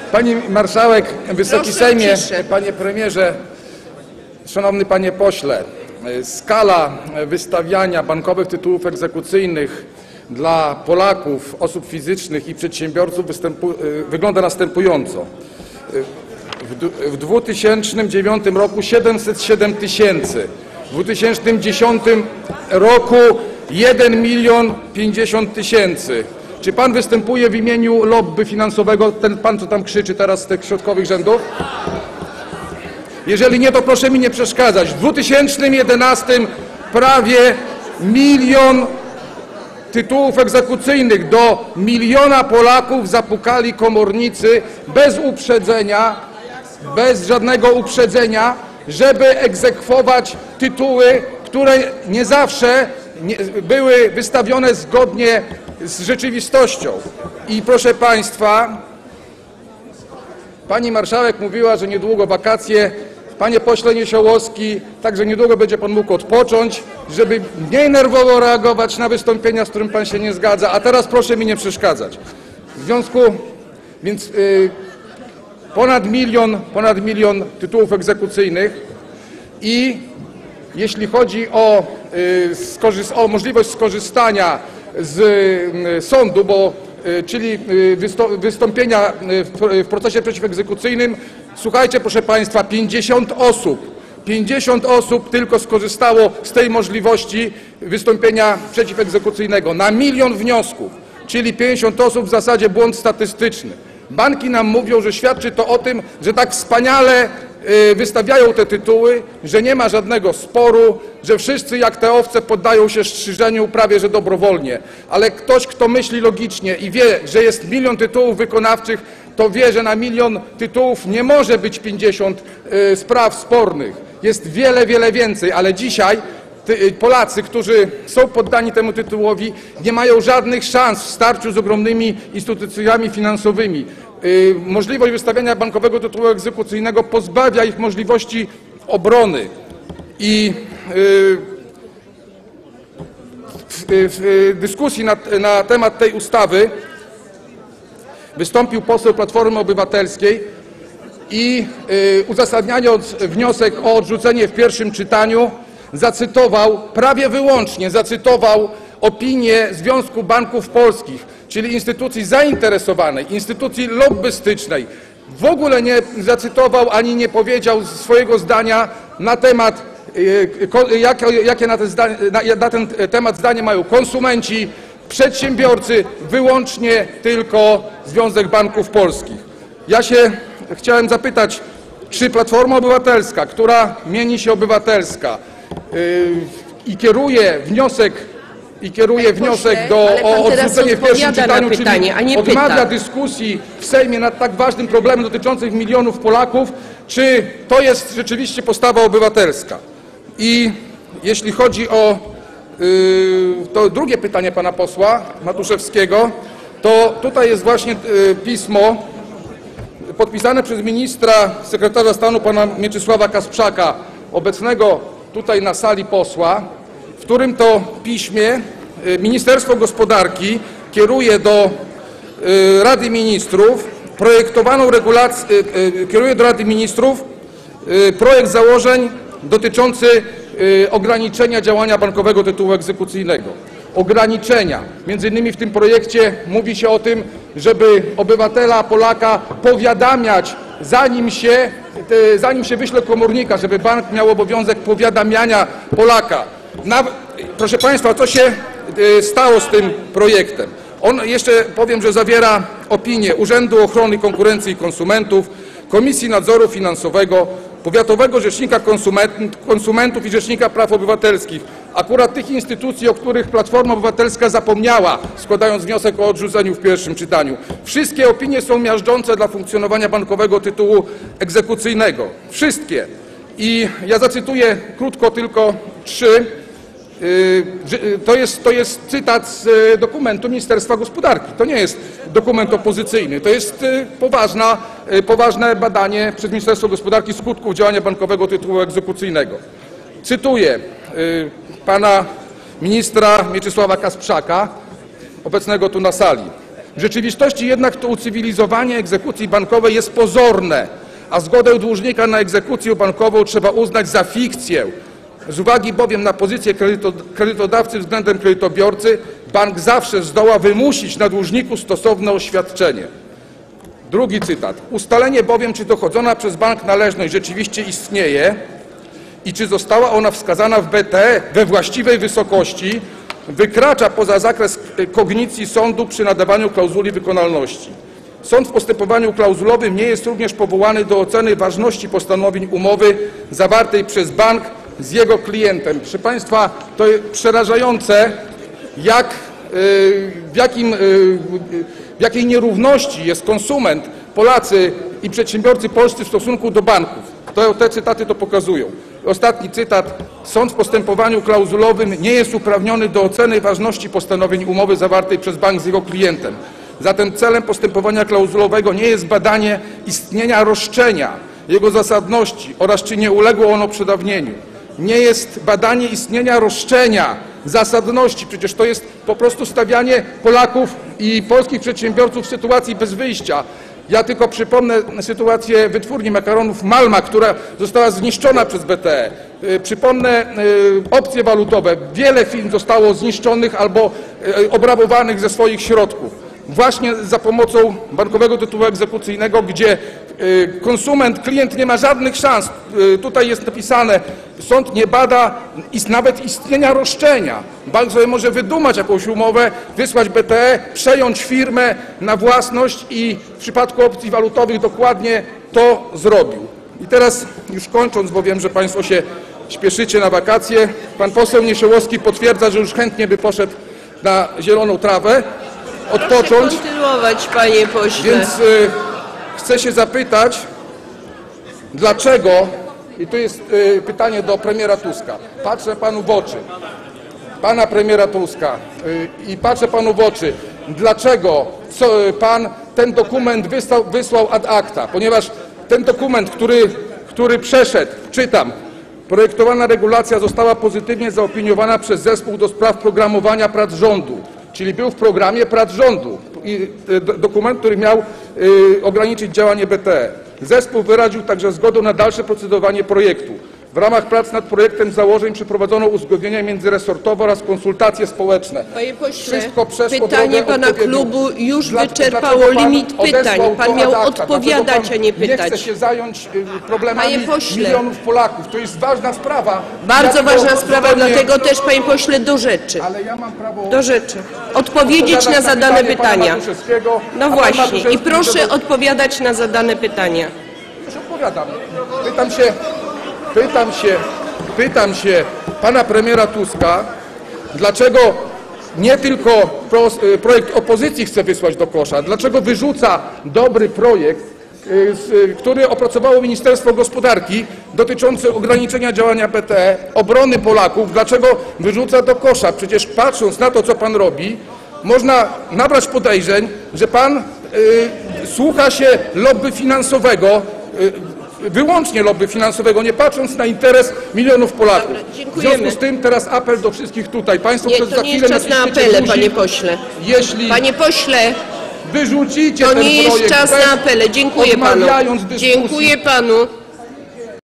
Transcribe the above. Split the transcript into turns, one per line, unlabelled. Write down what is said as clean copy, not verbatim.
Pani marszałek, Wysoki Sejmie,
ciszę.
panie premierze, szanowny panie pośle, skala wystawiania bankowych tytułów egzekucyjnych dla Polaków, osób fizycznych i przedsiębiorców wygląda następująco. W 2009 roku 707 tysięcy, w 2010 roku 1 050 000. Czy pan występuje w imieniu lobby finansowego, ten pan, co tam krzyczy teraz z tych środkowych rzędów? Jeżeli nie, to proszę mi nie przeszkadzać. W 2011 prawie 1 000 000 tytułów egzekucyjnych do 1 000 000 Polaków zapukali komornicy bez uprzedzenia, bez żadnego uprzedzenia, żeby egzekwować tytuły, które nie zawsze były wystawione zgodnie z rzeczywistością. I proszę państwa, pani marszałek mówiła, że niedługo wakacje. Panie pośle Niesiołowski, także niedługo będzie pan mógł odpocząć, żeby mniej nerwowo reagować na wystąpienia, z którym pan się nie zgadza. A teraz proszę mi nie przeszkadzać. W związku, więc ponad milion tytułów egzekucyjnych i jeśli chodzi o możliwość skorzystania z sądu, czyli wystąpienia w procesie przeciwegzekucyjnym, słuchajcie proszę państwa, 50 osób tylko skorzystało z tej możliwości wystąpienia przeciwegzekucyjnego na 1 000 000 wniosków, czyli 50 osób, w zasadzie błąd statystyczny. Banki nam mówią, że świadczy to o tym, że tak wspaniale wystawiają te tytuły, że nie ma żadnego sporu, że wszyscy jak te owce poddają się strzyżeniu prawie że dobrowolnie. Ale ktoś, kto myśli logicznie i wie, że jest 1 000 000 tytułów wykonawczych, to wie, że na 1 000 000 tytułów nie może być 50 spraw spornych. Jest wiele więcej, ale dzisiaj Polacy, którzy są poddani temu tytułowi, nie mają żadnych szans w starciu z ogromnymi instytucjami finansowymi. Możliwość wystawiania bankowego tytułu egzekucyjnego pozbawia ich możliwości obrony. I w dyskusji na temat tej ustawy wystąpił poseł Platformy Obywatelskiej i uzasadniając wniosek o odrzucenie w pierwszym czytaniu, zacytował, prawie wyłącznie zacytował opinię Związku Banków Polskich, czyli instytucji zainteresowanej, instytucji lobbystycznej. W ogóle nie zacytował ani nie powiedział swojego zdania na temat, jakie na ten temat zdanie mają konsumenci, przedsiębiorcy, wyłącznie tylko Związek Banków Polskich. Ja się chciałem zapytać, czy Platforma Obywatelska, która mieni się obywatelska i kieruje wniosek o odrzucenie w pierwszym czytaniu, czyli odmawia dyskusji w Sejmie nad tak ważnym problemem dotyczącym milionów Polaków, czy to jest rzeczywiście postawa obywatelska? I jeśli chodzi o to drugie pytanie pana posła Matuszewskiego, to tutaj jest właśnie pismo podpisane przez ministra, sekretarza stanu pana Mieczysława Kasprzaka, obecnego tutaj na sali posła, w którym to piśmie Ministerstwo Gospodarki kieruje do Rady Ministrów projekt założeń dotyczący ograniczenia działania bankowego tytułu egzekucyjnego. Ograniczenia. Między innymi w tym projekcie mówi się o tym, żeby obywatela Polaka powiadamiać, zanim się wyśle komornika, żeby bank miał obowiązek powiadamiania Polaka. Proszę państwa, co się stało z tym projektem? On jeszcze powiem, że zawiera opinię Urzędu Ochrony Konkurencji i Konsumentów, Komisji Nadzoru Finansowego, Powiatowego Rzecznika Konsumentów i Rzecznika Praw Obywatelskich. Akurat tych instytucji, o których Platforma Obywatelska zapomniała, składając wniosek o odrzuceniu w pierwszym czytaniu. Wszystkie opinie są miażdżące dla funkcjonowania bankowego tytułu egzekucyjnego. Wszystkie. I ja zacytuję krótko tylko 3. To jest cytat z dokumentu Ministerstwa Gospodarki. To nie jest dokument opozycyjny. To jest poważne badanie przez Ministerstwo Gospodarki skutków działania bankowego tytułu egzekucyjnego. Cytuję pana ministra Mieczysława Kasprzaka, obecnego tu na sali. W rzeczywistości jednak to ucywilizowanie egzekucji bankowej jest pozorne, a zgodę dłużnika na egzekucję bankową trzeba uznać za fikcję. Z uwagi bowiem na pozycję kredytodawcy względem kredytobiorcy bank zawsze zdoła wymusić na dłużniku stosowne oświadczenie. Drugi cytat. Ustalenie bowiem, czy dochodzona przez bank należność rzeczywiście istnieje i czy została ona wskazana w BTE we właściwej wysokości, wykracza poza zakres kognicji sądu przy nadawaniu klauzuli wykonalności. Sąd w postępowaniu klauzulowym nie jest również powołany do oceny ważności postanowień umowy zawartej przez bank z jego klientem. Proszę Państwa, to jest przerażające, w jakiej nierówności jest konsument, Polacy i przedsiębiorcy polscy w stosunku do banków. Te cytaty to pokazują. Ostatni cytat. Sąd w postępowaniu klauzulowym nie jest uprawniony do oceny ważności postanowień umowy zawartej przez bank z jego klientem. Zatem celem postępowania klauzulowego nie jest badanie istnienia roszczenia, jego zasadności oraz czy nie uległo ono przedawnieniu. Nie jest badanie istnienia roszczenia, zasadności. Przecież to jest po prostu stawianie Polaków i polskich przedsiębiorców w sytuacji bez wyjścia. Ja tylko przypomnę sytuację wytwórni makaronów Malma, która została zniszczona przez BTE. Przypomnę opcje walutowe. Wiele firm zostało zniszczonych albo obrabowanych ze swoich środków. Właśnie za pomocą bankowego tytułu egzekucyjnego, gdzie konsument, klient nie ma żadnych szans. Tutaj jest napisane, sąd nie bada nawet istnienia roszczenia. Bank sobie może wydumać jakąś umowę, wysłać BTE, przejąć firmę na własność i w przypadku opcji walutowych dokładnie to zrobił. I teraz już kończąc, bo wiem, że Państwo się śpieszycie na wakacje, pan poseł Niesiołowski potwierdza, że już chętnie by poszedł na zieloną trawę, odpocząć.
Proszę kontynuować, panie pośle.
Więc chcę się zapytać, dlaczego, i tu jest pytanie do premiera Tuska, patrzę panu w oczy, pana premiera Tuska i patrzę panu w oczy, dlaczego pan ten dokument wysłał ad acta, ponieważ ten dokument, który przeszedł, czytam, projektowana regulacja została pozytywnie zaopiniowana przez zespół do spraw programowania prac rządu. Czyli był w programie prac rządu i dokument, który miał ograniczyć działanie BTE. Zespół wyraził także zgodę na dalsze procedowanie projektu. W ramach prac nad projektem założeń przeprowadzono uzgodnienia międzyresortowe oraz konsultacje społeczne.
Panie pośle,
Wszystko przeszło
pytanie pana klubu już wyczerpało limit pytań. Pan miał odpowiadać, a nie
Nie
pytać.
chce się zająć problemami
Panie pośle.
milionów Polaków. To jest ważna sprawa.
Bardzo
Ja
ważna
tylko
sprawa,
zupełnie-
dlatego też, panie pośle, do rzeczy.
Ale ja mam prawo
Do rzeczy. Odpowiedzieć na zadane pytania. No właśnie. I proszę odpowiadać na zadane pytania.
Już odpowiadam. Pytam się pana premiera Tuska, dlaczego nie tylko projekt opozycji chce wysłać do kosza, dlaczego wyrzuca dobry projekt, który opracowało Ministerstwo Gospodarki dotyczący ograniczenia działania BTE, obrony Polaków, dlaczego wyrzuca do kosza? Przecież patrząc na to, co pan robi, można nabrać podejrzeń, że pan słucha się lobby finansowego, wyłącznie lobby finansowego, nie patrząc na interes milionów Polaków.
Dobra,
w
dziękujemy.
związku z tym teraz apel do wszystkich tutaj. Państwo
Nie,
przez
to
za
nie
chwilę
jest czas na
naciśniecie
apele,
guzik.
panie pośle.
Jeśli
Panie pośle,
wyrzucicie
to
ten
nie jest
projekt
czas
bez
na apele. Dziękuję panu.
odmawiając dyskusji,
Dziękuję panu.